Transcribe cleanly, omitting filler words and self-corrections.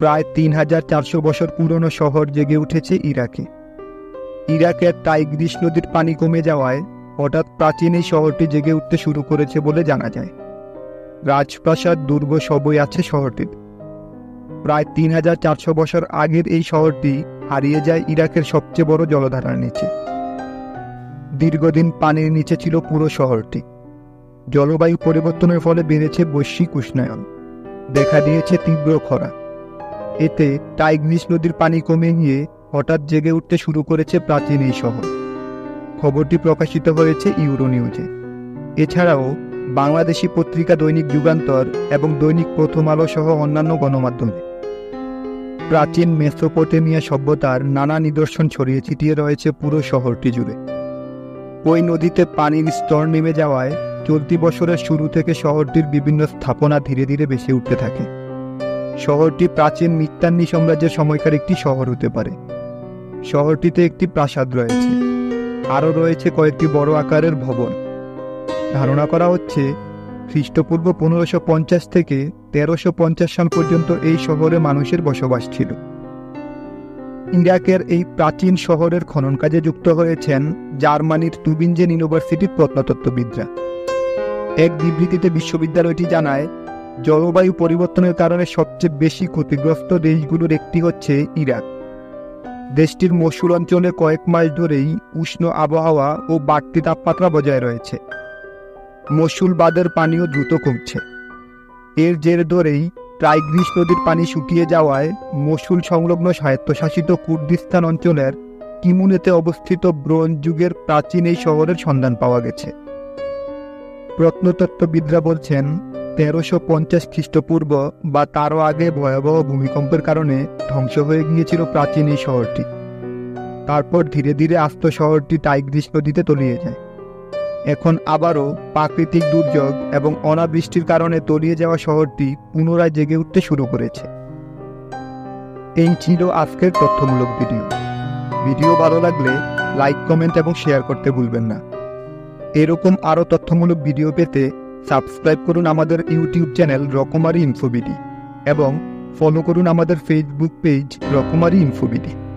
প্রায় ৩,৪০০ বছর পুরনো শহর জেগে উঠেছে ইরাকে। ইরাকের টাইগ্রিস নদীর পানি কমে যাওয়ায় হঠাৎ প্রাচীন এই শহরটি জেগে উঠতে শুরু করেছে বলে জানা যায়। রাজপ্রাসাদ, দুর্গ সবই আছে শহরটিতে। প্রায় ৩,৪০০ বছর আগের এই শহরটি হারিয়ে যায় ইরাকের সবচেয়ে বড় জলধারার নিচে। দীর্ঘদিন পানির নিচে ছিল পুরো শহরটি। জলবায়ু পরিবর্তনের ফলে বেড়েছে বৈশ্বিক উষ্ণায়ন, দেখা দিয়েছে তীব্র খরা। এতে টাইগ্রিস নদীর পানি কমে গিয়ে হঠাৎ জেগে উঠতে শুরু করেছে প্রাচীন এই শহর। খবরটি প্রকাশিত হয়েছে ইউরোনিউজে। এছাড়াও বাংলাদেশি পত্রিকা দৈনিক যুগান্তর এবং দৈনিক প্রথম আলো সহ অন্যান্য গণমাধ্যমে প্রাচীন মেসোপটেমিয়া সভ্যতার নানা নিদর্শন ছড়িয়ে ছিটিয়ে রয়েছে পুরো শহরটি জুড়ে। ওই নদীতে পানির স্তর নেমে যাওয়ায় চলতি বছরের শুরু থেকে শহরটির বিভিন্ন স্থাপনা ধীরে ধীরে বেশি উঠতে থাকে। শহরটি প্রাচীন মিত্তান্নি সাম্রাজ্যের সময়কার একটি শহর হতে পারে। শহরটিতে একটি প্রাসাদ রয়েছে, আরও রয়েছে কয়েকটি বড় আকারের ভবন। ধারণা করা হচ্ছে খ্রিস্টপূর্ব 1550 থেকে 1350 সাল পর্যন্ত এই শহরে মানুষের বসবাস ছিল। ইরাকের এই প্রাচীন শহরের খনন কাজে যুক্ত হয়েছেন জার্মানির টুবিনজেন ইউনিভার্সিটির প্রত্নতত্ত্ববিদরা। এক বিবৃতিতে বিশ্ববিদ্যালয়টি জানায়, জলবায়ু পরিবর্তনের কারণে সবচেয়ে বেশি ক্ষতিগ্রস্ত দেশগুলোর একটি হচ্ছে ইরাক। দেশটির মসুল অঞ্চলে কয়েক মাস ধরেই উষ্ণ আবহাওয়া ও বাড়তি তাপমাত্রা বজায় রয়েছে। মসুল বাঁধের পানিও দ্রুত কমছে। এর জের ধরেই টাইগ্রিস নদীর পানি শুকিয়ে যাওয়ায় মসুল সংলগ্ন স্বায়ত্তশাসিত কুর্দিস্তান অঞ্চলের কিমুনেতে অবস্থিত ব্রোঞ্জ যুগের প্রাচীন এই শহরের সন্ধান পাওয়া গেছে। প্রত্নতত্ত্ববিদরা বলছেন 1350 খ্রিস্টপূর্ব বা তারও আগে ভয়াবহ ভূমিকম্পের কারণে ধ্বংস হয়ে গিয়েছিল প্রাচীন এই শহরটি। তারপর ধীরে ধীরে আস্ত শহরটি টাইগ্রিস নদীতে তলিয়ে যায়। এখন আবারও প্রাকৃতিক দুর্যোগ এবং অনাবৃষ্টির কারণে তলিয়ে যাওয়া শহরটি পুনরায় জেগে উঠতে শুরু করেছে। এই ছিল আজকের তথ্যমূলক ভিডিও ভালো লাগলে লাইক, কমেন্ট এবং শেয়ার করতে ভুলবেন না। এরকম আরও তথ্যমূলক ভিডিও পেতে সাবস্ক্রাইব করুন আমাদের ইউটিউব চ্যানেল রকমারি ইনফোবিডি এবং ফলো করুন আমাদের ফেসবুক পেজ রকমারি ইনফোবিডি।